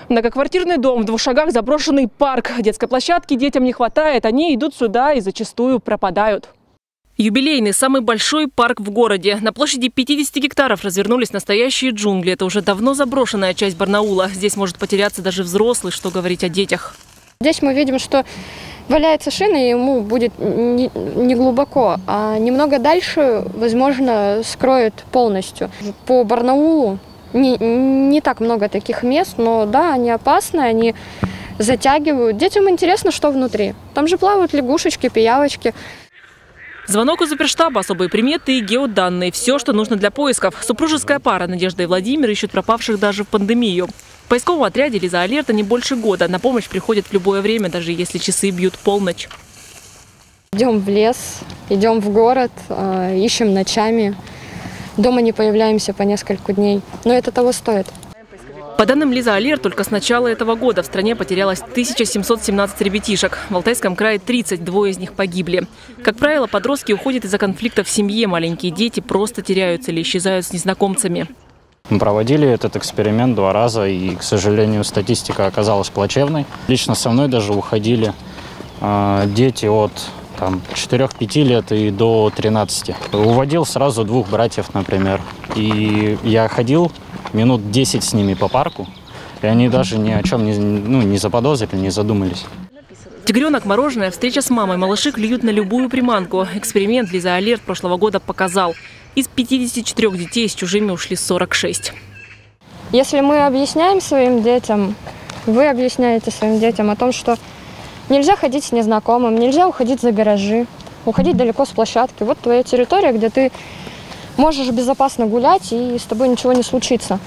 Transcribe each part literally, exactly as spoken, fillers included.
Многоквартирный дом, в двух шагах заброшенный парк. Детской площадки детям не хватает, они идут сюда и зачастую пропадают. Юбилейный, самый большой парк в городе. На площади пятидесяти гектаров развернулись настоящие джунгли. Это уже давно заброшенная часть Барнаула. Здесь может потеряться даже взрослый, что говорить о детях. Здесь мы видим, что валяется шина, и ему будет не, не глубоко, а немного дальше, возможно, скроет полностью. По Барнаулу не, не так много таких мест, но да, они опасны, они затягивают. Детям интересно, что внутри. Там же плавают лягушечки, пиявочки. Звонок из оперштаба, особые приметы и геоданные. Все, что нужно для поисков. Супружеская пара Надежда и Владимир ищут пропавших даже в пандемию. В поисковом отряде Лиза Алерта не больше года. На помощь приходят в любое время, даже если часы бьют полночь. Идем в лес, идем в город, ищем ночами. Дома не появляемся по несколько дней. Но это того стоит. По данным Лиза Алерт, только с начала этого года в стране потерялось тысяча семьсот семнадцать ребятишек. В Алтайском крае тридцать, двое из них погибли. Как правило, подростки уходят из-за конфликта в семье. Маленькие дети просто теряются или исчезают с незнакомцами. Мы проводили этот эксперимент два раза, и, к сожалению, статистика оказалась плачевной. Лично со мной даже уходили э, дети от четырёх-пяти лет и до тринадцати. Уводил сразу двух братьев, например. И я ходил минут десять с ними по парку, и они даже ни о чем не, ну, не заподозрили, не задумались. Тигренок, мороженое, встреча с мамой. Малыши клюют на любую приманку. Эксперимент Лиза Алерт прошлого года показал. Из пятидесяти четырёх детей с чужими ушли сорок шесть. Если мы объясняем своим детям, вы объясняете своим детям о том, что нельзя ходить с незнакомым, нельзя уходить за гаражи, уходить далеко с площадки. Вот твоя территория, где ты можешь безопасно гулять и с тобой ничего не случится,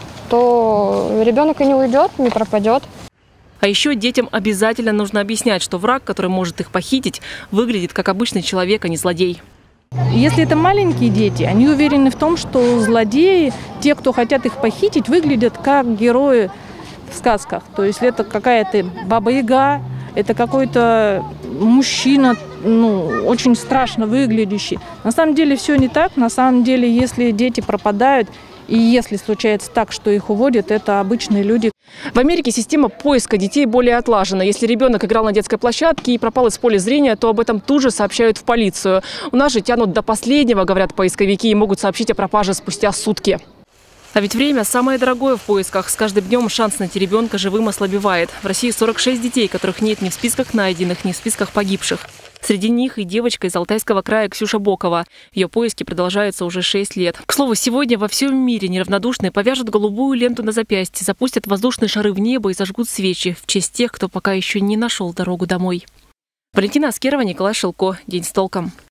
то ребенок и не уйдет, не пропадет. А еще детям обязательно нужно объяснять, что враг, который может их похитить, выглядит как обычный человек, а не злодей. Если это маленькие дети, они уверены в том, что злодеи, те, кто хотят их похитить, выглядят как герои в сказках. То есть это какая-то баба-яга, это какой-то мужчина, ну, очень страшно выглядящий. На самом деле все не так. На самом деле, если дети пропадают, и если случается так, что их уводят, это обычные люди. В Америке система поиска детей более отлажена. Если ребенок играл на детской площадке и пропал из поля зрения, то об этом тут же сообщают в полицию. У нас же тянут до последнего, говорят поисковики, и могут сообщить о пропаже спустя сутки. А ведь время самое дорогое в поисках. С каждым днем шанс найти ребенка живым ослабевает. В России сорок шесть детей, которых нет ни в списках найденных, ни в списках погибших. Среди них и девочка из Алтайского края Ксюша Бокова. Ее поиски продолжаются уже шесть лет. К слову, сегодня во всем мире неравнодушные повяжут голубую ленту на запястье, запустят воздушные шары в небо и зажгут свечи в честь тех, кто пока еще не нашел дорогу домой. Валентина Аскерова, Николай Шилко. День с толком.